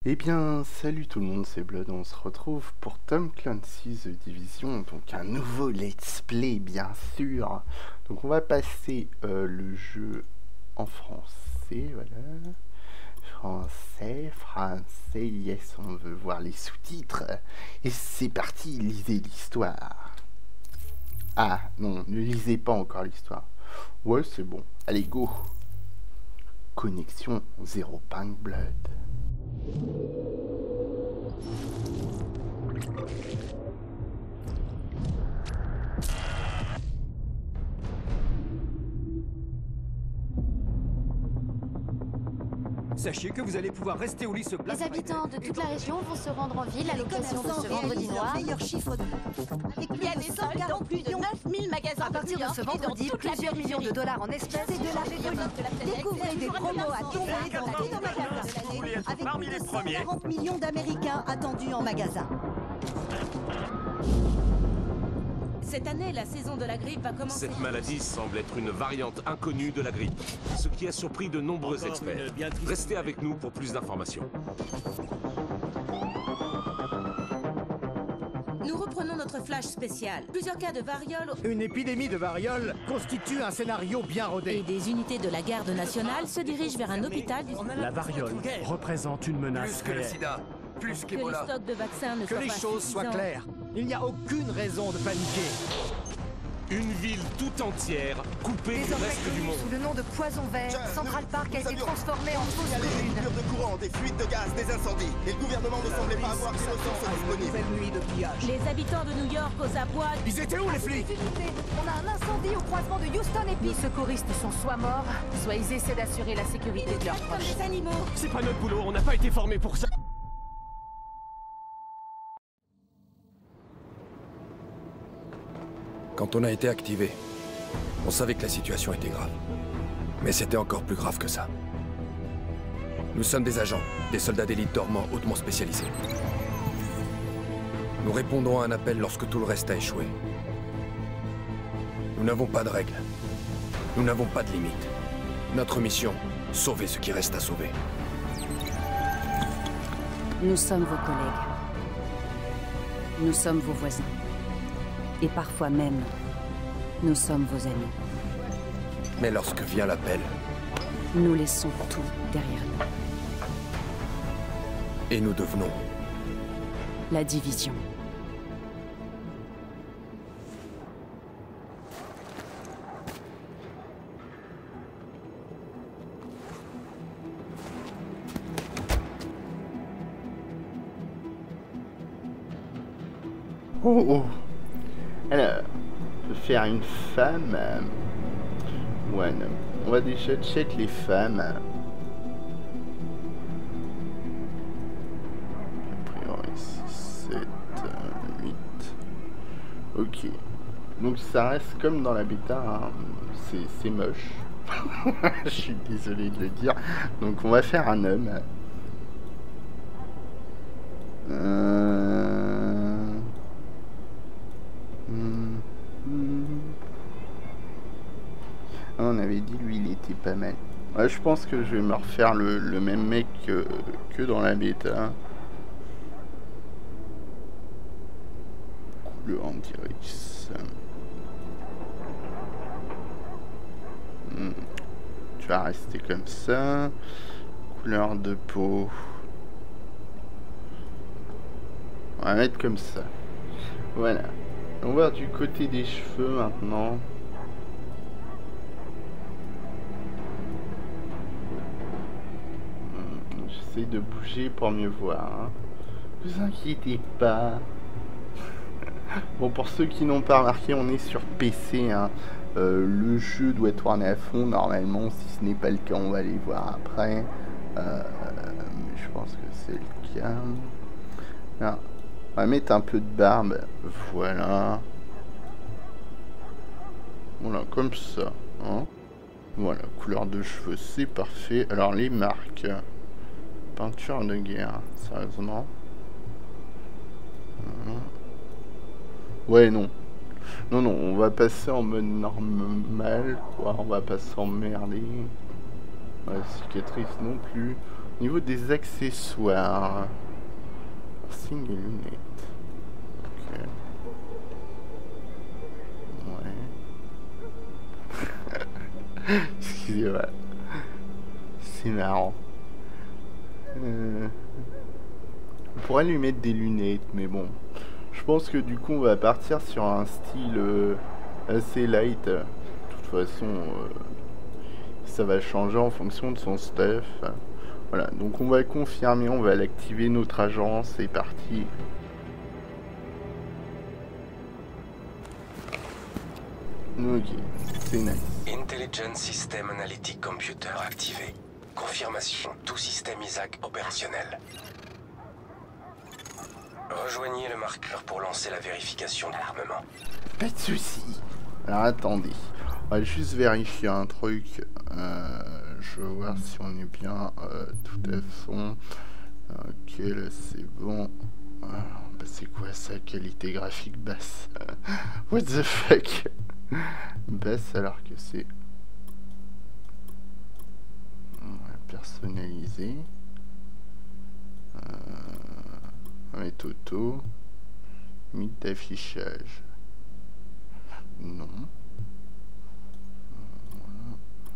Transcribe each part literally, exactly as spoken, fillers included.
Eh bien, salut tout le monde, c'est Blood, on se retrouve pour Tom Clancy's The Division, donc un nouveau let's play bien sûr. Donc on va passer euh, le jeu en français, voilà. Français, français, yes, on veut voir les sous-titres. Et c'est parti, lisez l'histoire. Ah, non, ne lisez pas encore l'histoire. Ouais, c'est bon, allez, go. Connexion zéro Punk Blood. Sachez que vous allez pouvoir rester au lit ce place. Les habitants de toute la région vont se rendre en ville à l'occasion de ce vendredi noir. Meilleur chiffre de... Il y a des soldes dans plus de neuf mille magasins. À partir de ce vendredi, plusieurs millions de dollars en espèces et de l'argent poli. Découvrez des promos à tomber dans tous nos magasins. Avec Parmi plus les de premiers. cent quarante millions d'Américains attendus en magasin. Cette année, la saison de la grippe va commencer. Cette maladie semble être une variante inconnue de la grippe, ce qui a surpris de nombreux experts. Restez avec nous pour plus d'informations. Nous reprenons notre flash spécial. Plusieurs cas de variole Une épidémie de variole constitue un scénario bien et rodé. des unités de la garde nationale se dirigent vers un hôpital du... La variole représente une menace Plus que le réelle. sida, plus Que les qu'Ebola. stocks de vaccins ne Que soient les pas choses soient suffisants. claires. Il n'y a aucune raison de paniquer. Une ville tout entière coupée du Désormais reste du connu monde. sous le nom de Poison Vert, Central Park a été transformé en fausse Des commune. ruptures de courant, des fuites de gaz, des incendies. Et le gouvernement ne semblait pas avoir des ressources disponibles. nuit de pillage. Les habitants de New York aux abois... Ils étaient où les flics? On a un incendie au croisement de Houston et Nos secouristes sont soit morts, soit ils essaient d'assurer la sécurité de leurs Comme proches. des animaux. C'est pas notre boulot, on n'a pas été formés pour ça. Quand on a été activé, on savait que la situation était grave. Mais c'était encore plus grave que ça. Nous sommes des agents, des soldats d'élite dormants hautement spécialisés. Nous répondons à un appel lorsque tout le reste a échoué. Nous n'avons pas de règles. Nous n'avons pas de limites. Notre mission, sauver ce qui reste à sauver. Nous sommes vos collègues. Nous sommes vos voisins. Et parfois même, nous sommes vos amis. Mais lorsque vient l'appel, Nous laissons tout derrière nous. et nous devenons La division. Oh oh. Alors, je vais faire une femme. euh, Ouais, non. On va déjà check les femmes. A priori, six, sept, huit. Ok. Donc ça reste comme dans la bêta. Hein. C'est c'est moche. Je suis désolé de le dire. Donc on va faire un homme. Euh... hmm, hmm. Ah, on avait dit lui il était pas mal. Ouais, je pense que je vais me refaire le, le même mec que, que dans la bêta. Couleur anti-riche. Hmm. Tu vas rester comme ça. Couleur de peau. On va mettre comme ça. Voilà. On va voir du côté des cheveux maintenant. Hmm, J'essaie de bouger pour mieux voir. Hein. Vous inquiétez pas. Bon, pour ceux qui n'ont pas remarqué, on est sur P C. Hein. Euh, le jeu doit tourner à fond normalement. Si ce n'est pas le cas, on va aller voir après. Euh, mais je pense que c'est le cas. Là. On va mettre un peu de barbe. Voilà. Voilà, comme ça. Hein. Voilà, couleur de cheveux, c'est parfait. Alors, les marques. Peinture de guerre, sérieusement. Voilà. Ouais, non. Non, non, on va passer en mode normal, quoi. On va pas s'emmerder. Ouais, cicatrice non plus. Au niveau des accessoires, signe et lunettes. Ok. Ouais. Excusez-moi. C'est marrant. Euh... On pourrait lui mettre des lunettes, mais bon. Je pense que du coup, on va partir sur un style euh, assez light. De toute façon, euh, ça va changer en fonction de son stuff. Voilà, donc on va confirmer, on va l'activer notre agent, c'est parti. Ok, c'est nice. Intelligent System Analytic Computer activé. Confirmation, tout système Isaac opérationnel. Rejoignez le marqueur pour lancer la vérification de l'armement. Pas de soucis. Alors attendez, on va juste vérifier un truc. Euh, je veux voir si on est bien euh, tout à fond. Ok, là c'est bon. Alors, bah, c'est quoi ça, qualité graphique basse? What the fuck? Basse alors que c'est... personnalisé. Euh... On est auto. Mythe d'affichage. Non. Voilà.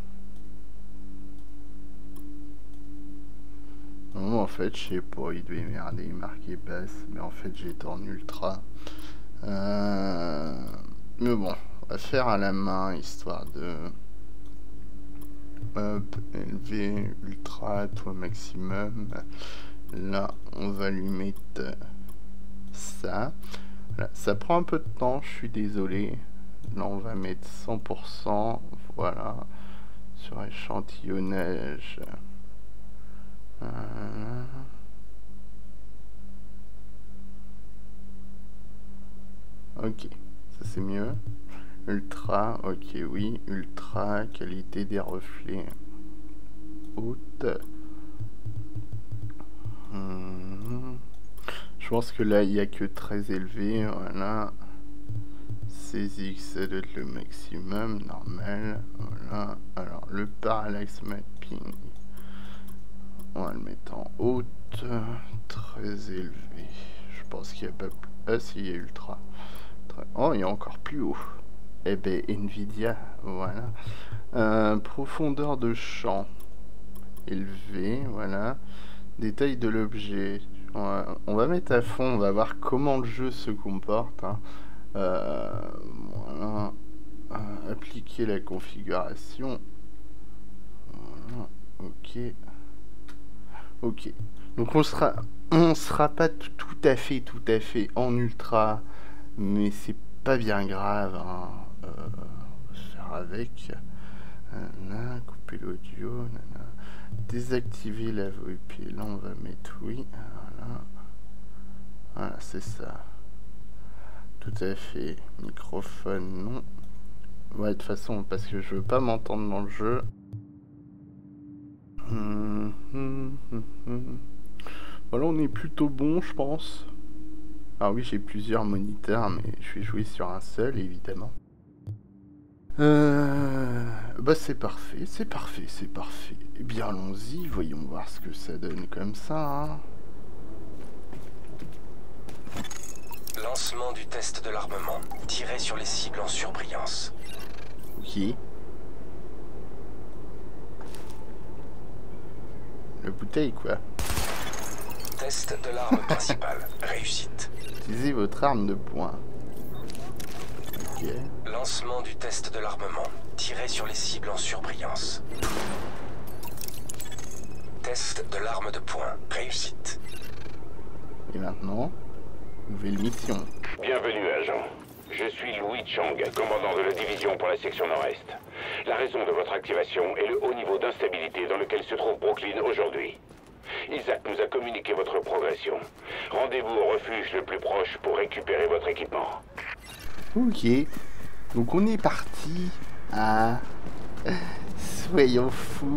Non, en fait, je sais pas, il devait merder, marqué basse, mais en fait, j'étais en ultra. Euh... Mais bon, on va faire à la main, histoire de... Hop, élevé, ultra, toi maximum. Là, on va lui mettre ça. Là, ça prend un peu de temps, je suis désolé. Là, on va mettre cent pour cent. Voilà. Sur échantillonnage. Voilà. Ok, ça c'est mieux. Ultra, ok, oui. Ultra, qualité des reflets. Haute. Hum. Je pense que là, il n'y a que très élevé. Voilà. seize X, ça doit être le maximum. Normal. Voilà. Alors, le parallaxe mapping. On va le mettre en haute. Très élevé. Je pense qu'il n'y a pas... Ah si, il y a ultra. Très... Oh, il y a encore plus haut. Eh ben, Nvidia, voilà. Euh, profondeur de champ. Élevé, voilà. Détail de l'objet. On va, on va mettre à fond, on va voir comment le jeu se comporte. Hein. Euh, voilà. Euh, appliquer la configuration. Voilà. Ok. Ok. Donc on sera, on sera pas tout à fait, tout à fait en ultra, mais c'est pas bien grave. Hein. Euh, on va se faire avec. Nana, couper l'audio. Désactiver la V O P. Là, on va mettre oui. Voilà. Voilà, c'est ça. Tout à fait. Microphone, non. Ouais, de toute façon, parce que je veux pas m'entendre dans le jeu. Hum, hum, hum, hum. Voilà, on est plutôt bon, je pense. Ah oui, j'ai plusieurs moniteurs, mais je vais jouer sur un seul, évidemment. Euh... Bah c'est parfait, c'est parfait, c'est parfait. Eh bien, allons-y, voyons voir ce que ça donne comme ça. Hein. Lancement du test de l'armement. Tirez sur les cibles en surbrillance. Ok. La bouteille, quoi. Test de l'arme principale. Réussite. Utilisez votre arme de poing. Ok. Lancement du test de l'armement. Tirez sur les cibles en surbrillance. Test de l'arme de poing. Réussite. Et maintenant, nouvelle mission. Bienvenue, agent. Je suis Louis Chang, commandant de la division pour la section nord-est. La raison de votre activation est le haut niveau d'instabilité dans lequel se trouve Brooklyn aujourd'hui. Isaac nous a communiqué votre progression. Rendez-vous au refuge le plus proche pour récupérer votre équipement. Ok. Donc on est parti. Ah. Soyons fous.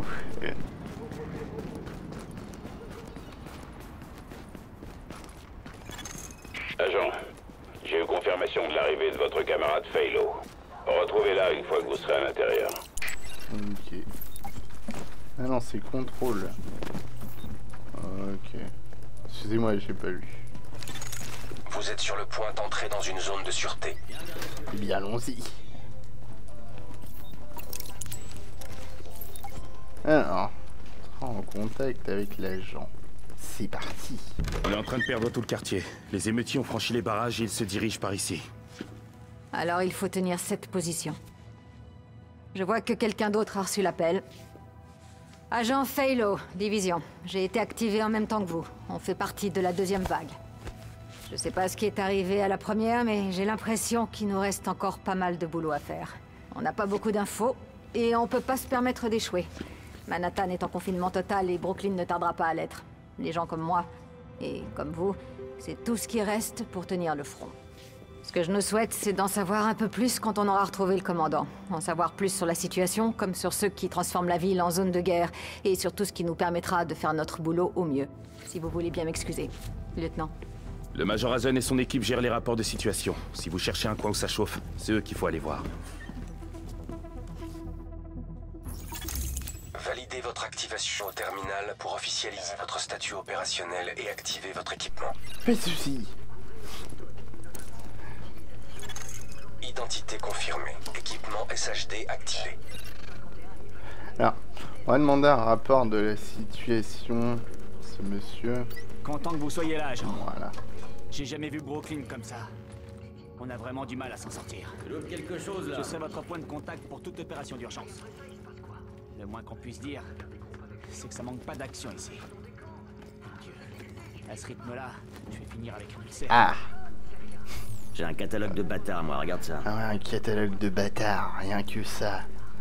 Agent, j'ai eu confirmation de l'arrivée de votre camarade Faylo. Retrouvez-la une fois que vous serez à l'intérieur. Ok. Ah non, c'est contrôle. Ok. Excusez-moi, j'ai pas lu. Vous êtes sur le point d'entrer dans une zone de sûreté. Eh bien, allons-y. Alors, en contact avec l'agent. C'est parti. On est en train de perdre tout le quartier. Les émeutiers ont franchi les barrages et ils se dirigent par ici. Alors il faut tenir cette position. Je vois que quelqu'un d'autre a reçu l'appel. Agent Faylo, division. J'ai été activé en même temps que vous. On fait partie de la deuxième vague. Je sais pas ce qui est arrivé à la première, mais j'ai l'impression qu'il nous reste encore pas mal de boulot à faire. On n'a pas beaucoup d'infos, et on peut pas se permettre d'échouer. Manhattan est en confinement total et Brooklyn ne tardera pas à l'être. Les gens comme moi, et comme vous, c'est tout ce qui reste pour tenir le front. Ce que je nous souhaite, c'est d'en savoir un peu plus quand on aura retrouvé le commandant. En savoir plus sur la situation, comme sur ceux qui transforment la ville en zone de guerre, et sur tout ce qui nous permettra de faire notre boulot au mieux. Si vous voulez bien m'excuser, lieutenant. Le Major Hazen et son équipe gèrent les rapports de situation. Si vous cherchez un coin où ça chauffe, c'est eux qu'il faut aller voir. Validez votre activation au terminal pour officialiser votre statut opérationnel et activer votre équipement. Pas de soucis. Identité confirmée. Équipement S H D activé. Alors, on va demander un rapport de la situation. Ce monsieur. Content que vous soyez là, agent. Voilà. J'ai jamais vu Brooklyn comme ça. On a vraiment du mal à s'en sortir. quelque chose là. Je serai votre point de contact pour toute opération d'urgence. Le moins qu'on puisse dire, c'est que ça manque pas d'action ici. Mon Dieu. À ce rythme-là, je vais finir avec un ulcère. Ah. J'ai un catalogue de bâtards, moi, regarde ça. Ah ouais, un catalogue de bâtards, rien que ça.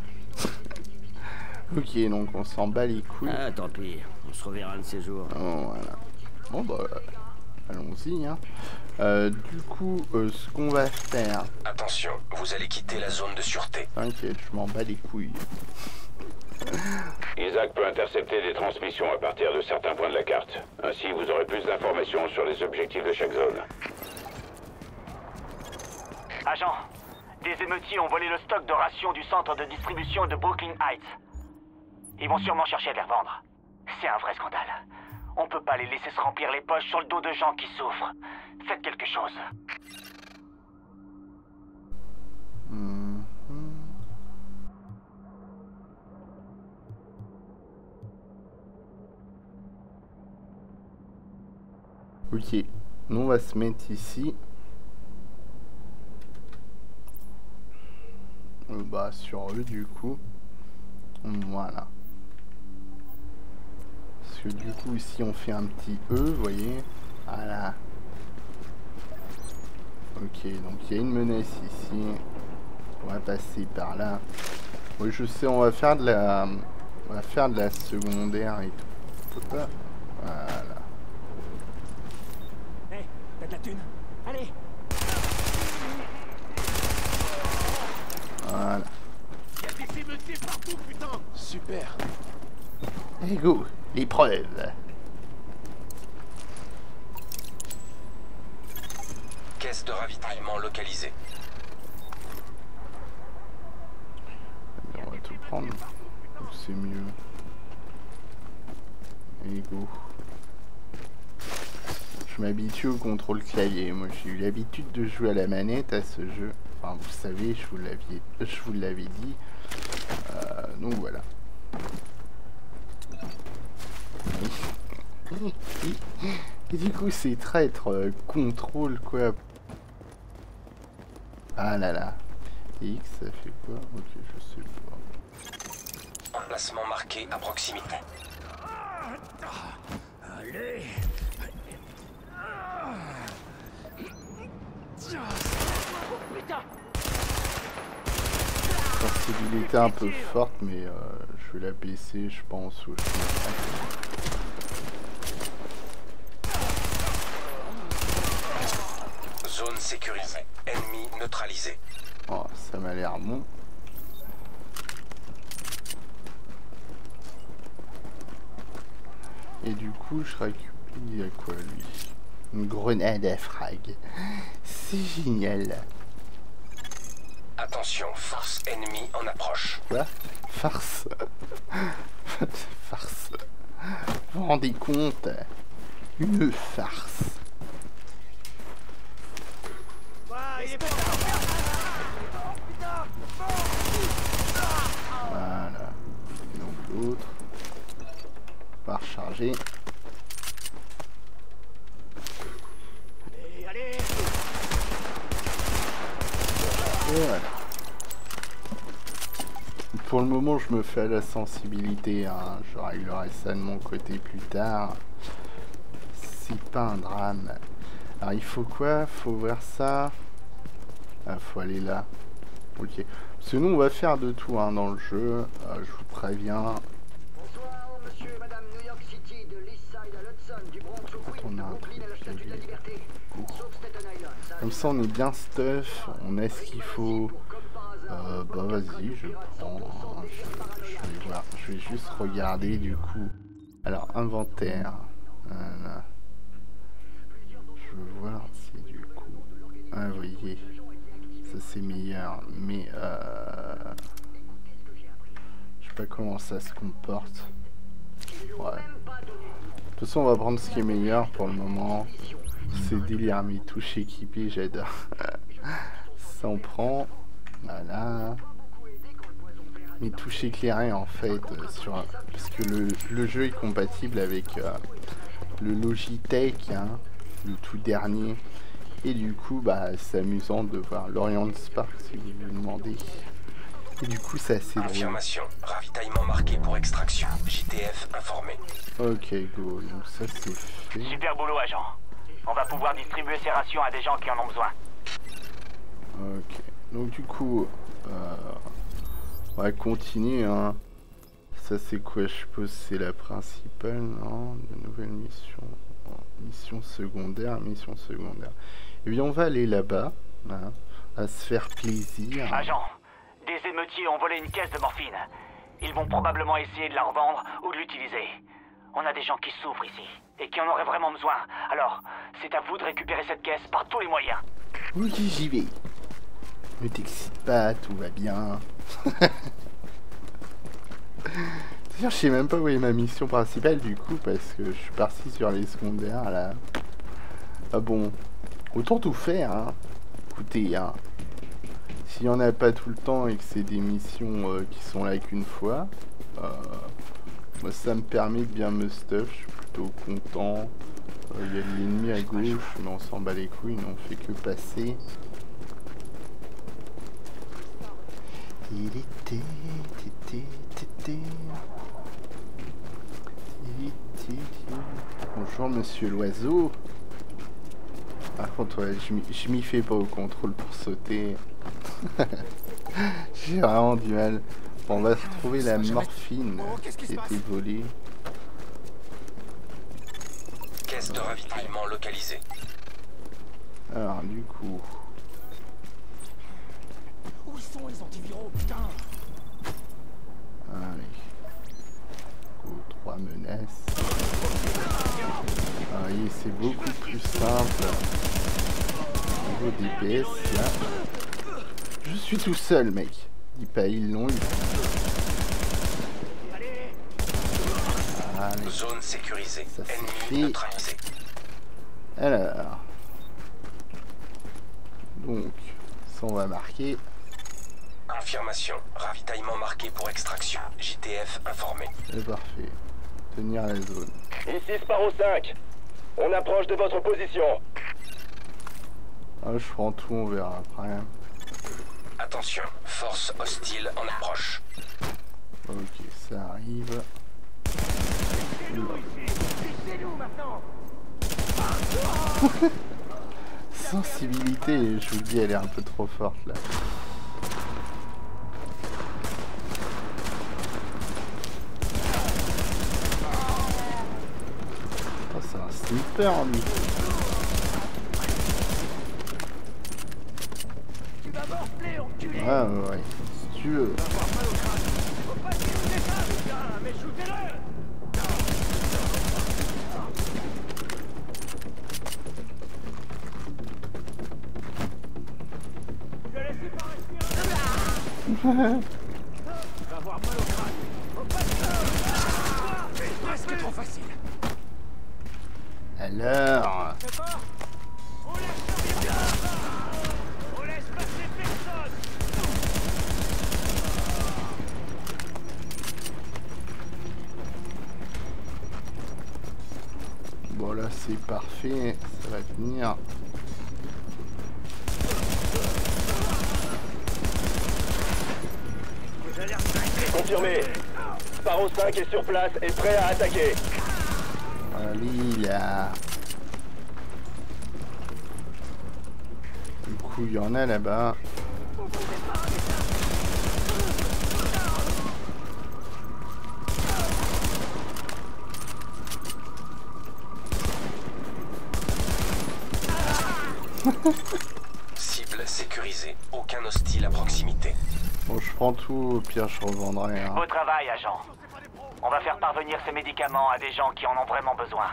Ok, donc on s'en bat les couilles. Ah, tant pis, on se reverra un de ces jours. Oh, voilà. Bon bah, allons-y, hein. Euh, du coup, euh, ce qu'on va faire... Attention, vous allez quitter la zone de sûreté. T'inquiète, je m'en bats les couilles. Isaac peut intercepter des transmissions à partir de certains points de la carte. Ainsi, vous aurez plus d'informations sur les objectifs de chaque zone. Agent, des émeutiers ont volé le stock de rations du centre de distribution de Brooklyn Heights. Ils vont sûrement chercher à les revendre. C'est un vrai scandale. On peut pas les laisser se remplir les poches sur le dos de gens qui souffrent. Faites quelque chose. Mmh. Ok, nous on va se mettre ici. Euh, bah sur eux du coup. Voilà. Parce que du coup ici on fait un petit E, vous voyez. Voilà. Ok, donc il y a une menace ici. On va passer par là. Oui, je sais, on va faire de la... On va faire de la secondaire et tout. On peut pas... Voilà. Hé, hey, t'as de la thune. Allez. Voilà. Y'a des émeutiers partout, putain. Super. Allez, go. L'épreuve. Caisse de ravitaillement localisée. On va tout prendre. C'est mieux. Allez, go. Je m'habitue au contrôle clavier. Moi, j'ai eu l'habitude de jouer à la manette à ce jeu. Enfin, vous savez, je vous l'avais, je vous l'avais dit. Euh, donc voilà. Et du coup, c'est traître euh, contrôle quoi. Ah là là. X, ça fait quoi? Ok, je sais pas. Emplacement marqué à proximité. Allez. Sensibilité un peu forte, mais euh, je vais la baisser, je pense. Ou je Zone sécurisée. Ennemi neutralisé. Oh, ça m'a l'air bon. Et du coup, je récupère... Il y a quoi, lui? Une grenade à frag. C'est génial. Attention, force ennemie en approche. Quoi? Farce. Farce. Vous vous rendez compte? Une farce. Voilà. Et donc l'autre. On va recharger. Allez, allez. Et voilà. Pour le moment, je me fais à la sensibilité. Hein. Je réglerai ça de mon côté plus tard. C'est pas un drame. Alors, il faut quoi? Faut ouvrir ça. Ah, faut aller là. Ok. Parce que nous, on va faire de tout hein, dans le jeu. Euh, je vous préviens. Bonsoir, monsieur et madame New York City, de l'Eastside à l'Hudson, du Bronx au Queens, de Brooklyn à la Statue de la Liberté. Sauf Staten Island. Comme ça, on est bien stuff. On a ce qu'il faut. Euh, bah, vas-y, je prends. Je vais voir. Je vais juste regarder du coup. Alors, inventaire. Voilà. Je veux voir si du coup. Ah, vous voyez. Ça, c'est meilleur. Mais, euh. Je sais pas comment ça se comporte. Ouais. De toute façon, on va prendre ce qui est meilleur pour le moment. C'est délire, mes touches équipées, j'adore. Ça, on prend. Voilà. Mes touches éclairées, en fait, euh, sur, parce que le, le jeu est compatible avec euh, le Logitech, hein, le tout dernier. Et du coup, bah, c'est amusant de voir l'Orient Spark, si vous me demandez. Et du coup, c'est assez drôle. Confirmation. Ravitaillement marqué pour extraction. J T F informé. Ok, go. Donc ça, c'est fait. Super boulot, agent. On va pouvoir distribuer ces rations à des gens qui en ont besoin. Ok. Donc du coup, euh, on va continuer. Hein. Ça, c'est quoi? Je suppose c'est la principale, non? De nouvelles missions. Mission secondaire, mission secondaire. Et bien, on va aller là-bas, hein, à se faire plaisir. Agent, des émeutiers ont volé une caisse de morphine. Ils vont probablement essayer de la revendre ou de l'utiliser. On a des gens qui souffrent ici et qui en auraient vraiment besoin. Alors, c'est à vous de récupérer cette caisse par tous les moyens. Oui, j'y vais. Ne t'excite pas, tout va bien. D'ailleurs, je sais même pas où est ma mission principale du coup, parce que je suis parti sur les secondaires là. Ah bon, autant tout faire, hein. Écoutez, hein. S'il y en a pas tout le temps et que c'est des missions euh, qui sont là qu'une fois, euh, moi ça me permet de bien me stuff, je suis plutôt content. Il euh, y a de l'ennemi à gauche, mais on s'en bat les couilles, on fait que passer. Bonjour monsieur l'oiseau. Par contre, ouais, je m'y fais pas au contrôle pour sauter. J'ai vraiment du mal. Bon, on va se trouver la morphine qui a été volée. Caisse de ravitaillement localisée. Alors, du coup... Où sont les antiviraux, putain? Allez. Go, trois menaces. Ah oui, c'est beaucoup plus simple. Au niveau des D P S, là. Je suis tout seul, mec. Dis pas ils l'ont eu. Allez. Zone sécurisée. Ça Ennemi neutralisé. Alors. Donc, ça on va marquer. Confirmation. Ravitaillement marqué pour extraction. J T F informé. C'est parfait. Tenir la zone. Ici Sparrow cinq. On approche de votre position. Ah, je prends tout, on verra après. Attention, force hostile en approche. Ok, ça arrive. Sensibilité, je vous dis, elle est un peu trop forte là. Oh, c'est un sniper, lui. Ouais, ouais, ouais. Si tu veux. Alors... Bon là c'est parfait, ça va tenir. Confirmé. Sparrow cinq est sur place et prêt à attaquer. Allez là. Du coup il y en a là-bas. Cible sécurisée, aucun hostile à proximité. Bon, je prends tout, au pire je revendrai. Hein. Beau travail, agent. On va faire parvenir ces médicaments à des gens qui en ont vraiment besoin.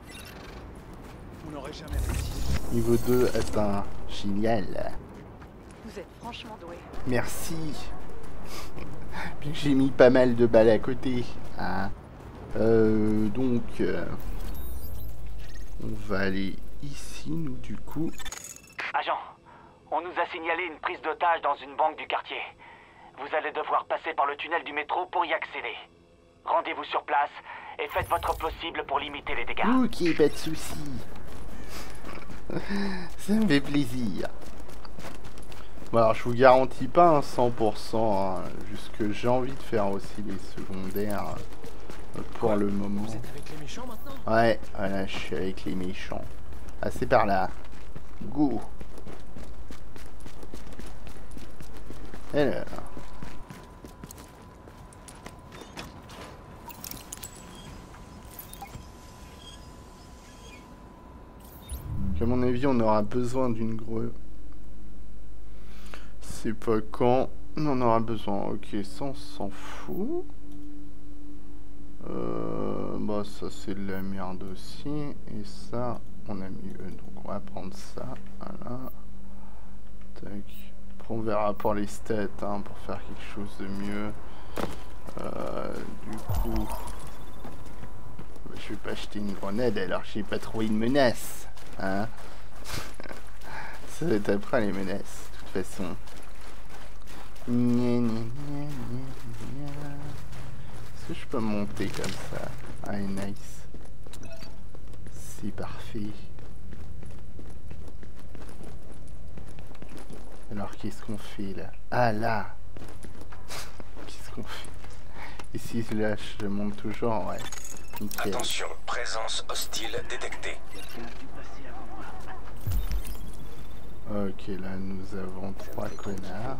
On n'aurait jamais réussi. Niveau deux atteint. Génial. Vous êtes franchement doué. Merci. Bien que j'ai mis pas mal de balles à côté. Hein. Euh, donc, euh, on va aller ici, nous, du coup. Agent, on nous a signalé une prise d'otage dans une banque du quartier. Vous allez devoir passer par le tunnel du métro pour y accéder. Rendez-vous sur place et faites votre possible pour limiter les dégâts. Ok, pas de soucis. Ça me fait plaisir. Bon, alors je vous garantis pas un cent pour cent, hein, juste que j'ai envie de faire aussi les secondaires euh, pour Quoi, le moment. Vous êtes avec les méchants maintenant? Ouais, voilà, je suis avec les méchants. Ah, c'est par là. Go. Alors. À mon avis, on aura besoin d'une grosse... C'est pas quand on en aura besoin. Ok, ça on s'en fout. Euh, bah ça c'est de la merde aussi. Et ça, on a mieux. Donc on va prendre ça. Voilà. Tac. Après on verra pour les stats, hein, pour faire quelque chose de mieux. Euh, du coup... Je vais pas acheter une grenade alors que j'ai pas trouvé une menace. Hein. Ça va être après les menaces, de toute façon. Est-ce que je peux monter comme ça? Ah, nice. C'est parfait. Alors, qu'est-ce qu'on fait là? Ah, là. Qu'est-ce qu'on fait? Et si là, je monte toujours, ouais. Nickel. Attention, présence hostile détectée. Ok, là nous avons trois connards.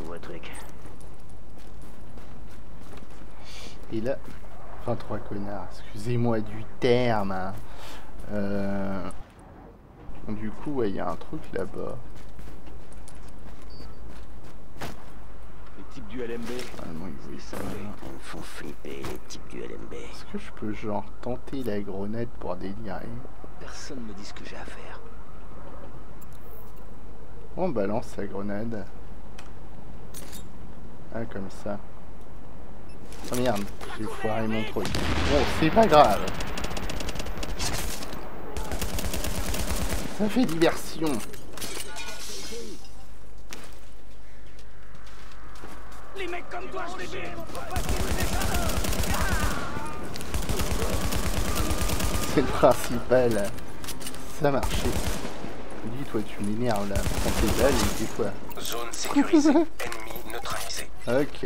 Et là, enfin trois connards, excusez-moi du terme. Hein. Euh... Du coup, ouais, il y a un truc là-bas. Les types du L M B. Ah, non, ils ça me font flipper, les types du L M B. Est-ce que je peux genre tenter la grenade pour délirer? Personne me dit ce que j'ai à faire. On balance la grenade. Ah, comme ça. Oh merde, j'ai foiré mon truc. Bon, c'est pas grave. Ça fait diversion. Les mecs comme toi, je les vais. C'est le principal. Ça marchait. Dis, toi, tu m'énerves là. Prends tes balles et dis quoi? Zone sécurisée. Ennemi neutralisé. Ok.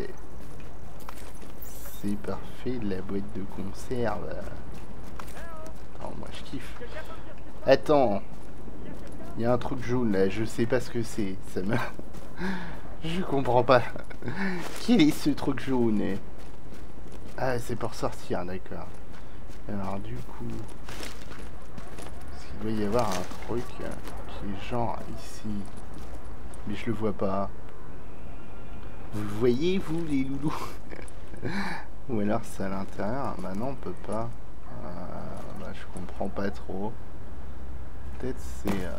C'est parfait, la boîte de conserve. Oh, moi je kiffe. Attends. Il y a un truc jaune là, je sais pas ce que c'est. Ça me... Je comprends pas. Quel est ce truc jaune? Ah, c'est pour sortir, d'accord. Alors du coup... Il doit y avoir un truc qui est genre ici. Mais je le vois pas. Vous le voyez, vous, les loulous? Ou alors c'est à l'intérieur? Bah non, on peut pas. Euh, bah je comprends pas trop. Peut-être c'est... Euh...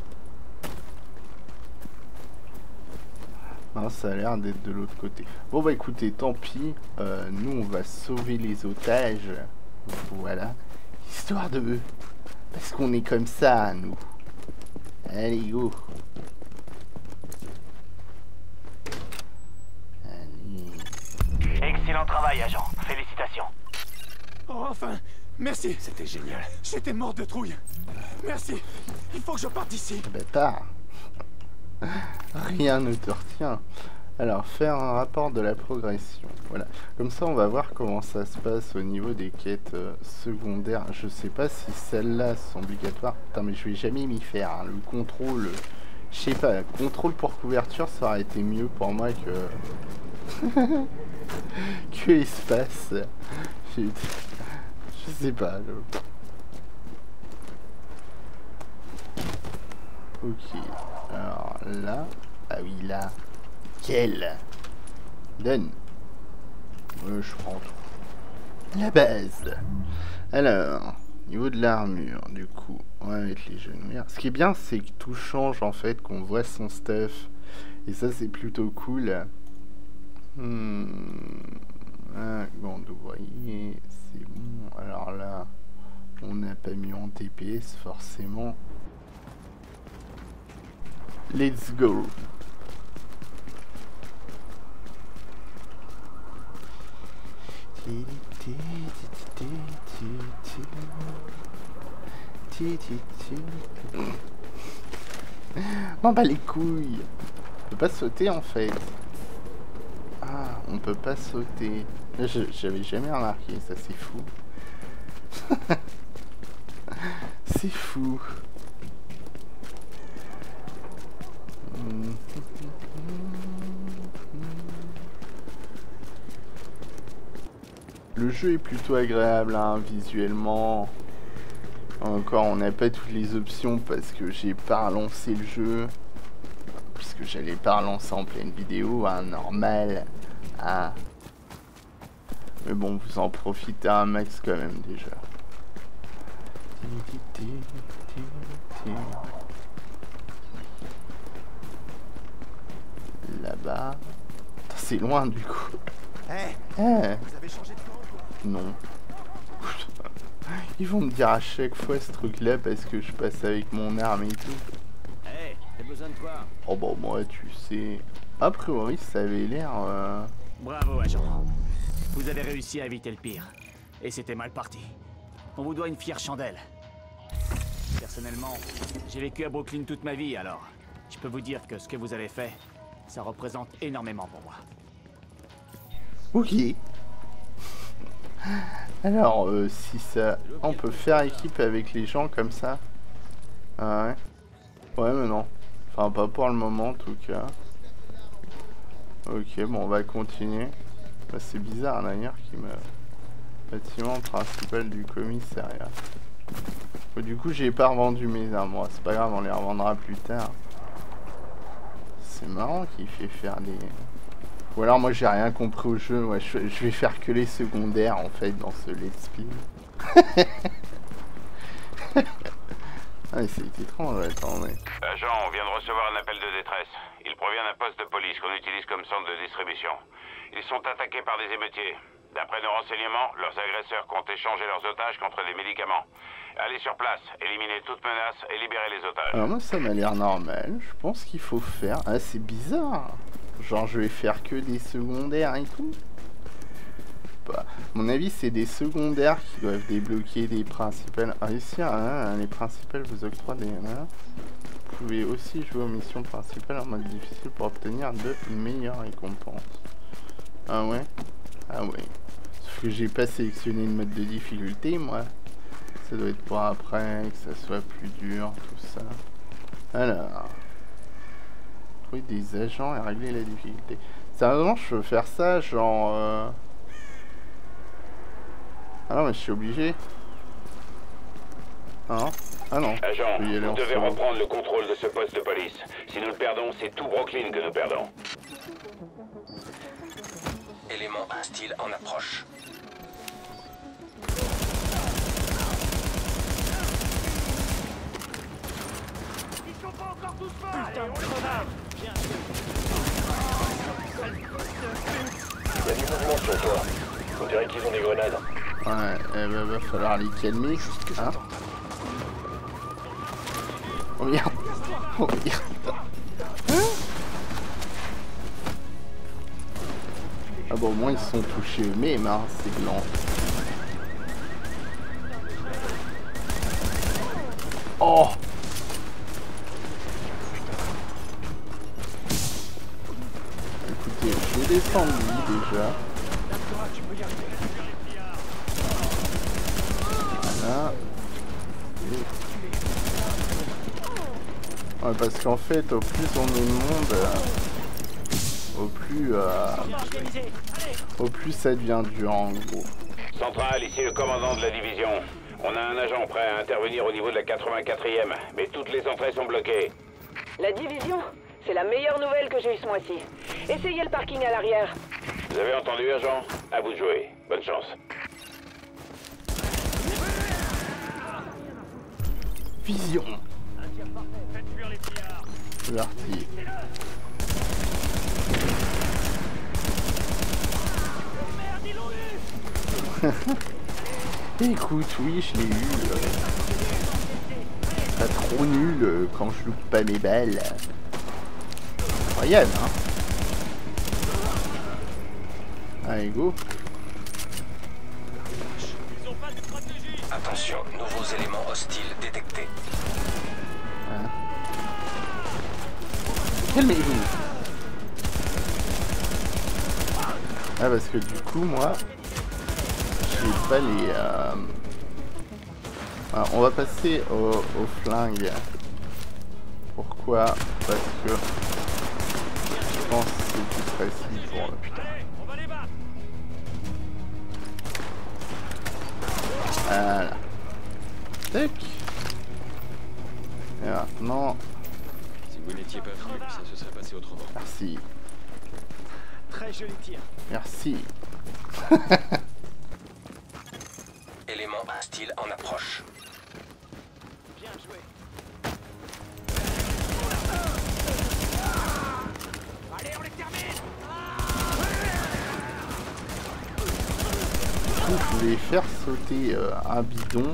Non, ça a l'air d'être de l'autre côté. Bon bah écoutez, tant pis. Euh, nous, on va sauver les otages. Voilà. Histoire de... Parce qu'on est comme ça, nous. Allez, go. Allez. Excellent travail, agent. Félicitations. Oh, enfin, merci. C'était génial. J'étais mort de trouille. Merci. Il faut que je parte d'ici. Bâtard. Rien ne te retient. Alors, faire un rapport de la progression. Voilà. Comme ça, on va voir comment ça se passe au niveau des quêtes euh, secondaires. Je sais pas si celles-là sont obligatoires. Putain, mais je vais jamais m'y faire. Hein. Le contrôle... Euh, je sais pas, le contrôle pour couverture, ça aurait été mieux pour moi que... que espace. Je, je sais pas. Le... Ok. Alors là... Ah oui, là... Quel donne. Euh, je prends tout. La base. Alors, niveau de l'armure, du coup, on va mettre les genouillères. Ce qui est bien, c'est que tout change en fait, qu'on voit son stuff. Et ça, c'est plutôt cool. Hmm. Un gant d'ouvrier, c'est bon. Alors là, on n'a pas mis en T P S forcément. Let's go. Bon bah les couilles. On peut pas sauter en fait. Ah, on peut pas sauter. J'avais jamais remarqué ça, c'est fou. C'est fou. Le jeu est plutôt agréable hein, visuellement. Encore on n'a pas toutes les options parce que j'ai pas relancé le jeu. Puisque j'allais pas relancer en pleine vidéo, hein, normal. Hein. Mais bon, vous en profitez un max quand même déjà. Là-bas. C'est loin du coup. Hey, hey. Vous avez changé de camp? Non. Ils vont me dire à chaque fois ce truc là parce que je passe avec mon arme et tout. Hey, t'as besoin de quoi? Oh bah moi tu sais. A priori ça avait l'air... Euh... Bravo agent. Vous avez réussi à éviter le pire. Et c'était mal parti. On vous doit une fière chandelle. Personnellement, j'ai vécu à Brooklyn toute ma vie alors. Je peux vous dire que ce que vous avez fait, ça représente énormément pour moi. Ok. Alors, euh, si ça... On peut faire équipe avec les gens comme ça. Ah ouais. Ouais, mais non. Enfin, pas pour le moment, en tout cas. Ok, bon, on va continuer. Bah, c'est bizarre, d'ailleurs, qui me... Bâtiment principal du commissariat. Bon, du coup, j'ai pas revendu mes armes. Bon, c'est pas grave, on les revendra plus tard. C'est marrant qu'il fait faire des... Ou alors moi j'ai rien compris au jeu, ouais, je, je vais faire que les secondaires en fait dans ce let's play. Ah c'est étrange, attendez. Agent, on vient de recevoir un appel de détresse. Il provient d'un poste de police qu'on utilise comme centre de distribution. Ils sont attaqués par des émeutiers. D'après nos renseignements, leurs agresseurs comptent échanger leurs otages contre des médicaments. Allez sur place, éliminez toute menace et libérez les otages. Alors moi ça m'a l'air normal, je pense qu'il faut faire... Ah c'est bizarre. Genre je vais faire que des secondaires et tout. Bah, à mon avis c'est des secondaires qui doivent débloquer des principales. Réussir hein, les principales vous octroient des... Hein. Vous pouvez aussi jouer aux missions principales en mode difficile pour obtenir de meilleures récompenses. Ah ouais. Ah ouais. Sauf que j'ai pas sélectionné le mode de difficulté moi. Ça doit être pour après, que ça soit plus dur, tout ça. Alors... Trouver des agents et régler la difficulté. Sérieusement, je peux faire ça, genre... Euh... Ah non, mais je suis obligé. Ah, ah non. Agent, vous devez reprendre le contrôle de ce poste de police. Si nous le perdons, c'est tout Brooklyn que nous perdons. Élément hostile en approche. Ils sont pas encore tous morts. Putain de connard. Il y a du mouvement sur toi. On dirait qu'ils ont des grenades. Ouais, eh ben, va falloir les calmer. Hein Oh merde. Oh merde. Hein? Ah bon, au moins ils sont touchés eux-mêmes, hein, c'est blanc. Oh! Écoutez, je vais descendre lui déjà. Voilà. Et... Ouais, parce qu'en fait, au plus on est de monde, euh, au plus, euh, au plus ça devient dur en gros. Centrale, ici le commandant de la division. On a un agent prêt à intervenir au niveau de la quatre-vingt-quatrième, mais toutes les entrées sont bloquées. La division? C'est la meilleure nouvelle que j'ai eue ce mois-ci. Essayez le parking à l'arrière. Vous avez entendu, agent? À vous de jouer. Bonne chance. Vision. C'est parti. Écoute, oui, je l'ai eu. Euh... Pas trop nul euh, quand je loupe pas mes balles. Incroyable, hein. Allez, go. Attention, nouveaux éléments hostiles détectés. Voilà. Calmez-vous. Ah, parce que du coup, moi, j'ai pas les... Euh... Alors, on va passer au, au flingue. Pourquoi? Parce que je pense que c'est plus précis pour le putain. Voilà. Tac. Et maintenant. Si vous n'étiez pas venu, ça se serait passé autrement. Merci. Très joli tir. Merci. Élément hostile en approche. Bien joué. Allez, on les termine. Je voulais faire sauter euh, un bidon.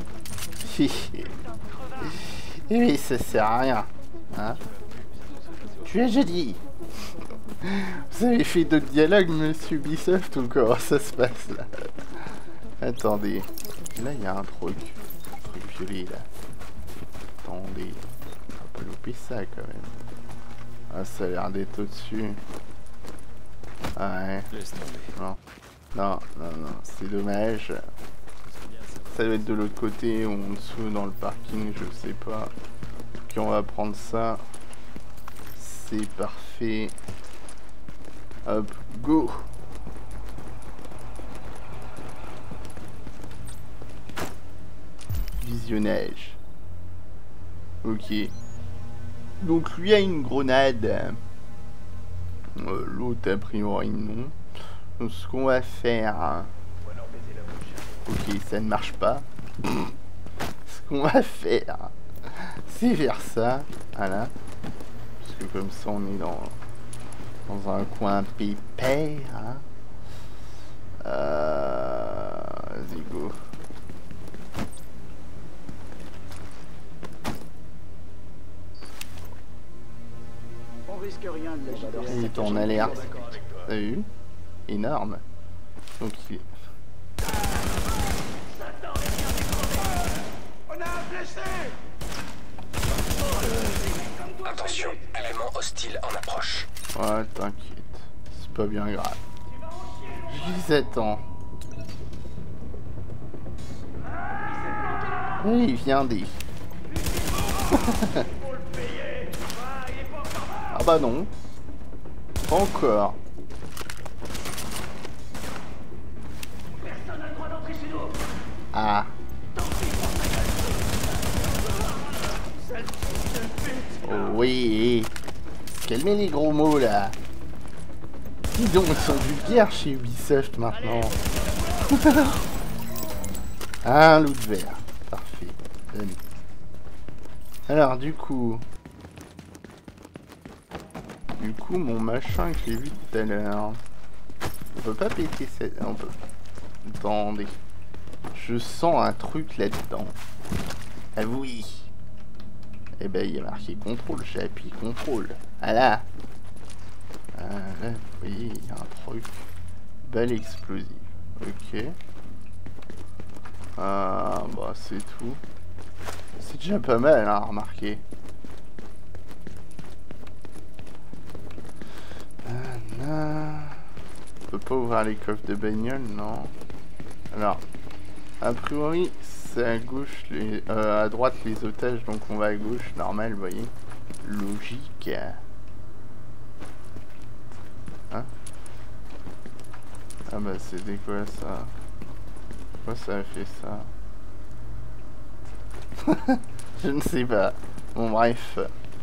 Et oui, ça sert à rien. Hein, tu as déjà dit. Vous avez fait d'autres dialogues, monsieur Ubisoft, ou comment ça se passe là? Attendez. Là, il y a un truc. Un truc violet là. Attendez. On va pas louper ça quand même. Ah, ça a l'air d'être au-dessus. Ouais. Non. Non, non, non, c'est dommage. Ça doit être de l'autre côté ou en dessous dans le parking, je sais pas. Ok, on va prendre ça. C'est parfait. Hop, go! Visionnage. Ok. Donc lui a une grenade. Euh, L'autre a priori non. Donc ce qu'on va faire... Ok, ça ne marche pas. Ce qu'on va faire, c'est faire ça. Voilà. Parce que comme ça, on est dans, dans un coin pépère. Hein. Euh... Vas-y, go. On risque rien de la. Il est en alerte. T'as vu? Énorme. Donc il est... Attention, élément hostile en approche. Ouais, t'inquiète. C'est pas bien grave. J'ai dix-sept ans. Et il vient des... Ah bah non. Pas encore. Ah. Oh oui. Calmez les gros mots là. Dis donc, ils sont vulgaires chez Ubisoft maintenant. Un loup de verre. Parfait. Allez. Alors du coup... Du coup, mon machin que j'ai vu tout à l'heure... On peut pas péter cette... On peut... Attendez. Je sens un truc là-dedans. Ah oui. Et ben il y a marqué contrôle, j'ai appuyé contrôle. Voilà. Ah, là, vous voyez, il y a un truc. Balle explosive. Ok. Ah, bah c'est tout. C'est déjà pas mal, hein, remarquez. On peut pas ouvrir les coffres de bagnole, non. Alors, a priori, c'est à gauche, les, euh, à droite les otages, donc on va à gauche, normal, vous voyez. Logique. Hein? Ah bah c'était quoi ça? Pourquoi ça a fait ça? Je ne sais pas. Bon bref.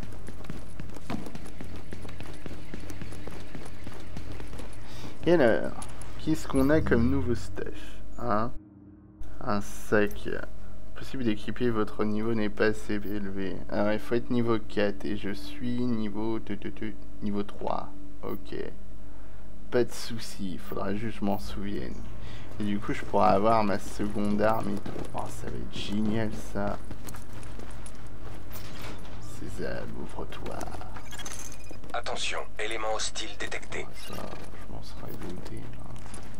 Et alors, qu'est-ce qu'on a comme nouveau stuff, hein? Un sac. Possible d'équiper, votre niveau n'est pas assez élevé. Alors il faut être niveau quatre et je suis niveau niveau trois. Ok. Pas de soucis, il faudra juste que je m'en souvienne. Et du coup je pourrai avoir ma seconde arme et tout. Oh, ça va être génial ça. César, ouvre-toi. Attention, élément hostile détecté. Ça, je m'en serais douté. Hein.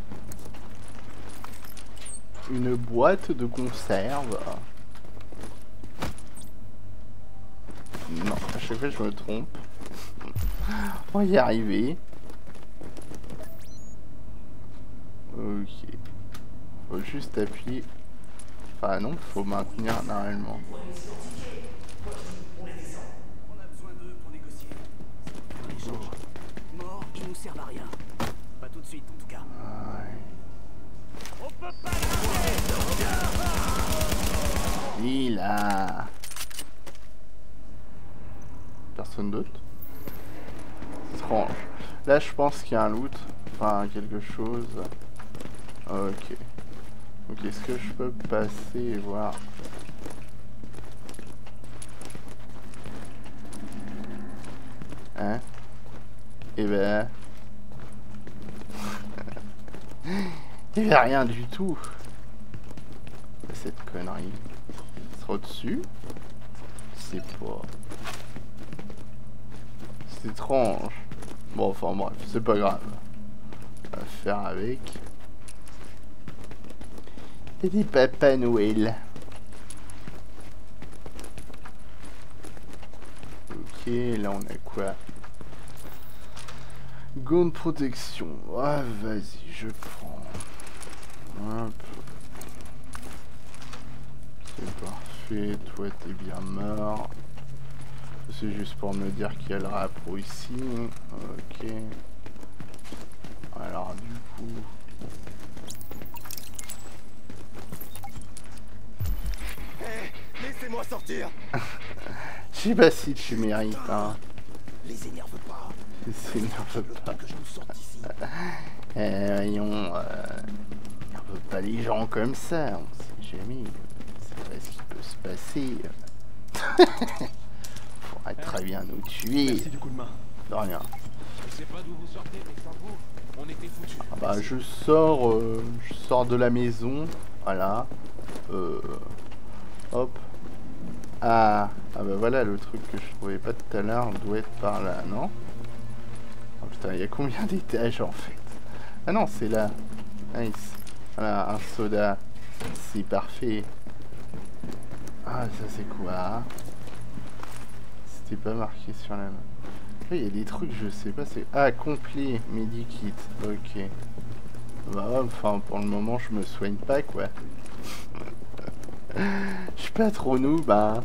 Une boîte de conserve. Non, à chaque fois je me trompe. On va y arriver. Ok. Faut juste appuyer. Enfin non, faut maintenir normalement. Mort, ils nous servent à rien. Pas tout de suite en tout cas. Ouais. On peut pas Il a. Personne d'autre. Étrange. Là je pense qu'il y a un loot. Enfin quelque chose. Ok. Donc est-ce que je peux passer et voir? Hein? Et ben... Il n'y a rien du tout. Cette connerie. Ce sera au-dessus? C'est pas... C'est étrange. Bon, enfin bref, c'est pas grave. On va faire avec. Et des Papa Noël. Ok, là on a quoi? Gants de protection. Ah, vas-y, je prends. Hop. C'est parfait. Toi, t'es bien mort. C'est juste pour me dire qu'il y a le rapport ici. Ok. Alors, du coup... Hey, laissez-moi sortir. Je sais pas si tu mérites, hein. Les énerve pas. Les énerve pas. Que je nous sorte ici. Eh, voyons, euh, on veut pas les gens comme ça, on sait jamais. C'est pas ce qui peut se passer. Faudrait très bien nous tuer. Merci du coup de main. De rien. Je sais pas d'où vous sortez, mais sans vous, on était foutus. Ah bah je sors, euh, je sors de la maison, voilà. Euh, hop. Ah, ah bah voilà le truc que je trouvais pas tout à l'heure doit être par là, non? Oh putain, il y a combien d'étages en fait? Ah non, c'est là. Nice. Voilà, un soda. C'est parfait. Ah, ça c'est quoi? C'était pas marqué sur la main. Il y a des trucs, je sais pas, c'est... Ah, complet, medikit, ok. Bah ouais, enfin, pour le moment, je me soigne pas, quoi. Je suis pas trop noob, hein.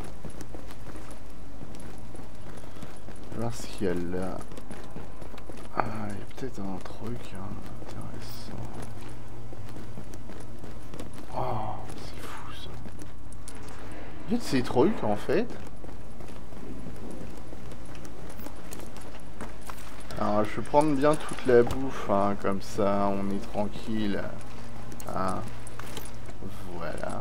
On va voir ce qu'il y a là. Ah, il y a peut-être un truc hein, intéressant. Oh, c'est fou, ça. Il y a de ces trucs, en fait. Alors je vais prendre bien toute la bouffe, hein, comme ça on est tranquille. Hein. Voilà.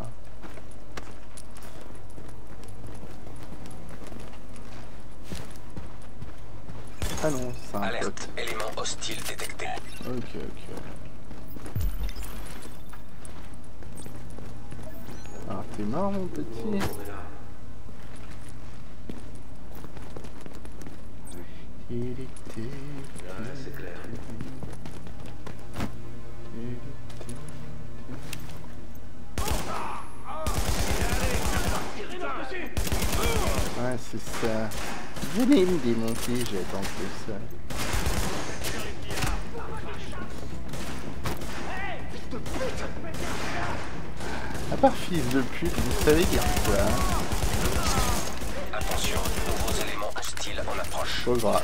Ah non, c'est un Alerte, pote. élément hostile détecté. Ok, ok. Alors t'es mort mon petit? Il était... Ouais, c'est clair. Ouais, c'est ça. Venez me démonter, j'attends que ça. À part fils de pute, vous savez dire quoi? Attention, nouveaux éléments hostiles en approche. Trop gras.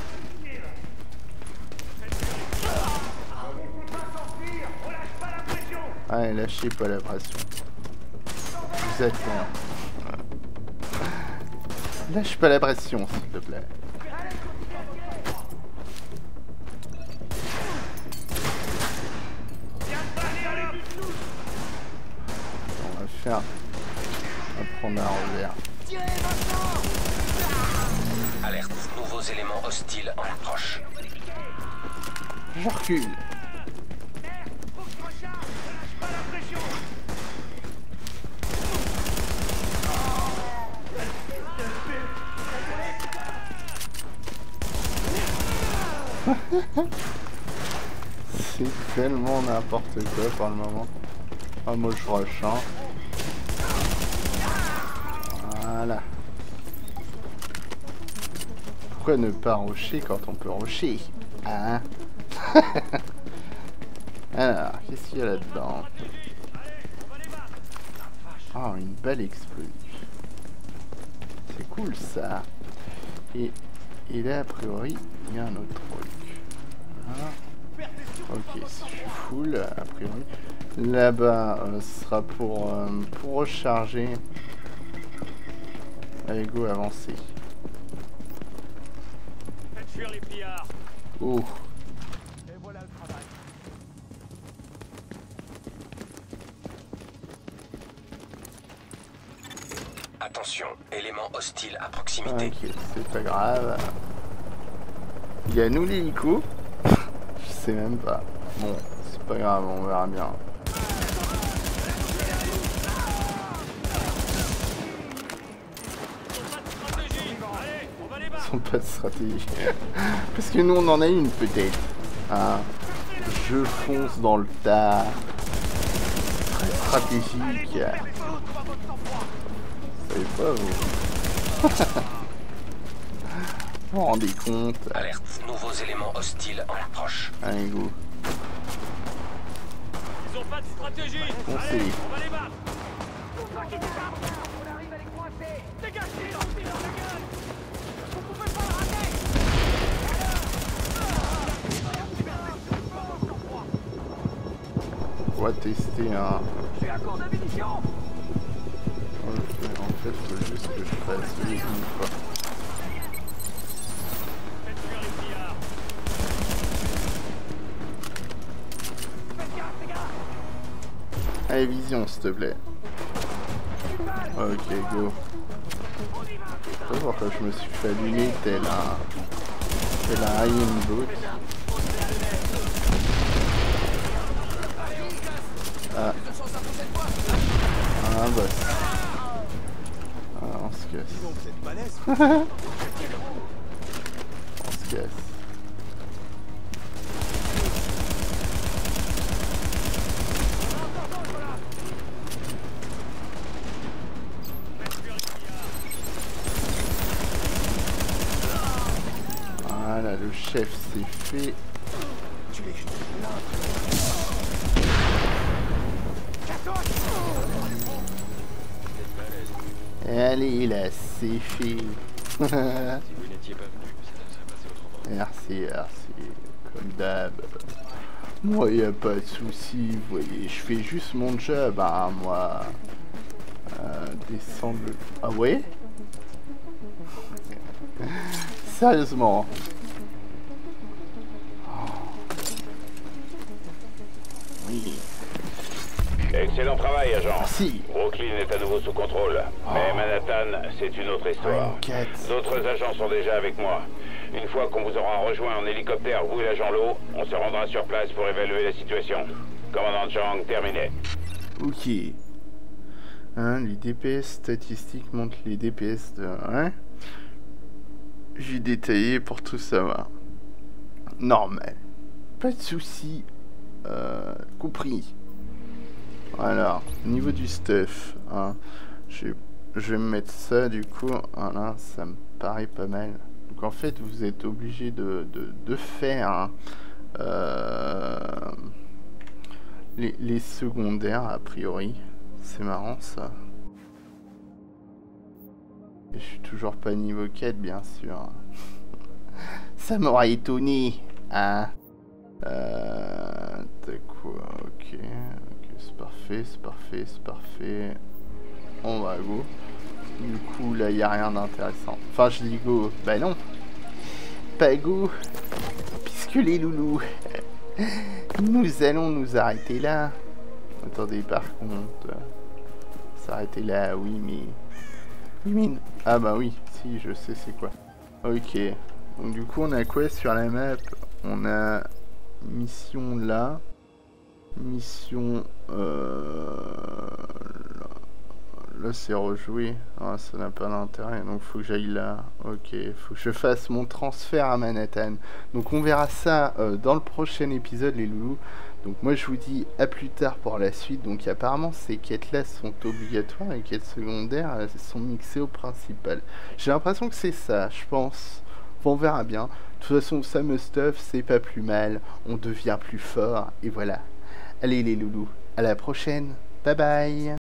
Allez, lâchez pas la pression. Vous êtes loin. Lâche pas la pression, s'il te plaît. On va faire... On va prendre un revers. Alerte, nouveaux éléments hostiles en approche. Je recule. C'est tellement n'importe quoi pour le moment. Ah, moi je rush, hein. Voilà. Pourquoi ne pas rusher quand on peut rusher, hein? Alors, qu'est-ce qu'il y a là-dedans? Ah, oh, une balle explosive. C'est cool ça. Et, et là, a priori, il y a un autre truc. Voilà. Ok, si je suis full, a priori. Là-bas, euh, ce sera pour, euh, pour recharger. Allez, go, avancer. Oh. Et voilà le travail. Attention, élément hostile à proximité. Ok, c'est pas grave. Il y a nous l'hélico. Je sais même pas. Bon, c'est pas grave, on verra bien. Ils ont pas de stratégie. Parce que nous on en a une peut-être. Hein. Je fonce dans le tas. Très stratégique. Vous savez pas vous. Vous vous rendez compte? Alerte, nouveaux éléments hostiles en approche. Allez, go. Ils ont pas de stratégie. Foncez. Allez, on va les battre. On arrive à les coincer. Dégagez, on tire dans la gueule. Vous pouvez pas le rater. On va tester un... J'ai un cours de munitions. Ok, en fait, il faut juste que je fasse une fois. Allez, vision, s'il te plaît. Ok, go. Je sais pas pourquoi je me suis fait allumer tel un... tel un Iron Boat. Ah. Ah, boss. Ah, on se casse. On se casse. Voilà, le chef s'est fait. Allez là, c'est fait. Merci, merci. Comme d'hab. Moi, y a pas de souci. Vous voyez, je fais juste mon job, hein, moi. Euh, descendre le... Ah ouais? Sérieusement. Oui. Excellent travail, agent. Merci. Brooklyn est à nouveau sous contrôle. Mais Oh. Manhattan, c'est une autre histoire. Enquête. D'autres agents sont déjà avec moi. Une fois qu'on vous aura rejoint en hélicoptère, vous et l'agent Lowe, on se rendra sur place pour évaluer la situation. Commandant Chang, terminé. Ok. Hein, les D P S statistiques montrent les D P S de... Hein? j'ai détaillé pour tout savoir. Normal. Pas de soucis. Euh, compris. Alors, au niveau du stuff, hein, je, je vais me mettre ça du coup. Voilà, ça me paraît pas mal. Donc en fait, vous êtes obligé de, de, de faire hein, euh, les, les secondaires a priori. C'est marrant ça. Et je suis toujours pas niveau quatre bien sûr. Ça m'aurait étonné. Hein. Euh, T'as quoi? Ok. Ok, c'est parfait, c'est parfait, c'est parfait. On va go. Du coup, là, il n'y a rien d'intéressant. Enfin, je dis go. Bah non. Pas go. Puisque les loulous. Nous allons nous arrêter là. Attendez, par contre. S'arrêter là, oui, mais... Oui, mais... Ah bah oui, si, je sais c'est quoi. Ok. Donc du coup, on a quoi sur la map? On a... Mission là. Mission... Euh... Là, c'est rejoué. Ah, ça n'a pas d'intérêt. Donc, faut que j'aille là. Ok. Faut que je fasse mon transfert à Manhattan. Donc, on verra ça euh, dans le prochain épisode, les loulous. Donc, moi, je vous dis à plus tard pour la suite. Donc, apparemment, ces quêtes-là sont obligatoires. Et les quêtes secondaires elles sont mixées au principal. J'ai l'impression que c'est ça, je pense. On verra bien. De toute façon, Sam Stuff, c'est pas plus mal. On devient plus fort. Et voilà. Allez, les loulous. À la prochaine. Bye bye.